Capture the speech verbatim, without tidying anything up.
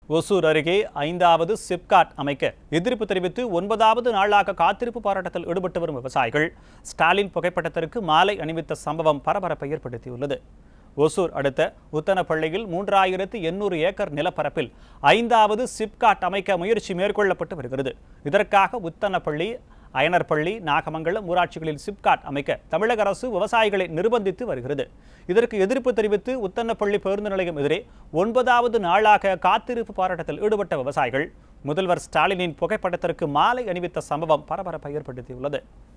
ஒசூர் அருகே ஐந்தாவது சிப்காட் அமைக்க எதிர்ப்பு தெரிவித்து ஒன்பதாவது நாளாக காத்திருப்பு போராட்டத்தில் ஈடுபட்டு வரும் விவசாயிகள் ஸ்டாலின் புகைப்படத்திற்கு மாலை அணிவித்த சம்பவம் பரபரப்பை ஏற்படுத்தியுள்ளது. ஒசூர் அடுத்த உத்தனப்பள்ளியில் மூன்றாயிரத்து எண்ணூறு ஏக்கர் நிலப்பரப்பில் ஐந்தாவது சிப்காட் அமைக்க முயற்சி மேற்கொள்ளப்பட்டு வருகிறது. இதற்காக உத்தனப்பள்ளி, அயனர்பள்ளி, நாகமங்கலம் ஊராட்சிகளில் சிப்காட் அமைக்க தமிழக அரசு விவசாயிகளை நிர்பந்தித்து வருகிறது. இதற்கு எதிர்ப்பு தெரிவித்து உத்தனப்பள்ளி பேருந்து நிலையம் எதிரே ஒன்பதாவது நாளாக காத்திருப்பு போராட்டத்தில் ஈடுபட்ட விவசாயிகள் முதல்வர் ஸ்டாலினின் புகைப்படத்திற்கு மாலை அணிவித்த சம்பவம் பரபரப்பை ஏற்படுத்தியுள்ளது.